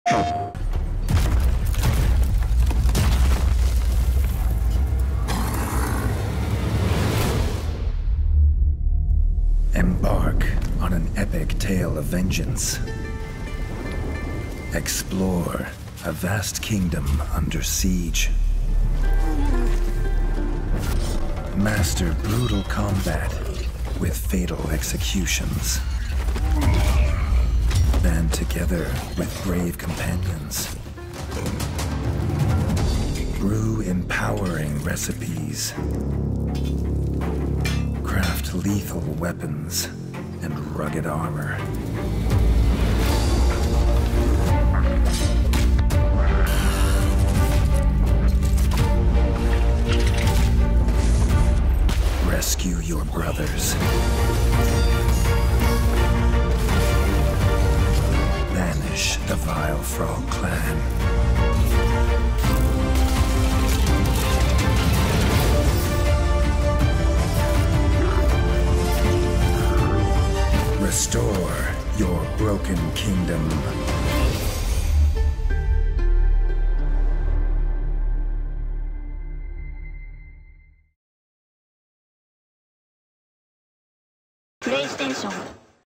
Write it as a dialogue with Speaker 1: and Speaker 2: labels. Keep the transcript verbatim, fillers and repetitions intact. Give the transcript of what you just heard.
Speaker 1: Embark on an epic tale of vengeance. Explore a vast kingdom under siege. Master brutal combat with fatal executions. Band together with brave companions. Brew empowering recipes. Craft lethal weapons and rugged armor. Rescue your brothers. Banish the vile frog clan. Restore your broken kingdom.
Speaker 2: PlayStation